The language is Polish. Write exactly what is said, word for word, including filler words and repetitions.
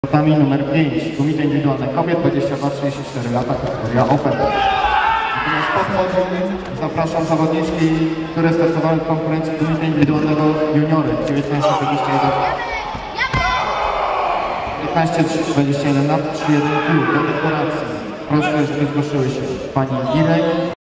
Startami numer pięć, Komite Indywidualne Kobiet, dwadzieścia dwa trzydzieści cztery lata, kategoria Open. Natomiast pod podium zapraszam zawodniczki, które startowały w konkurencji Komite Indywidualnego Juniory dziewiętnaście dwadzieścia jeden piętnaście dwadzieścia jeden lat, trzy jeden klub do dekoracji. Proszę, żeby zgłosiły się pani Irej.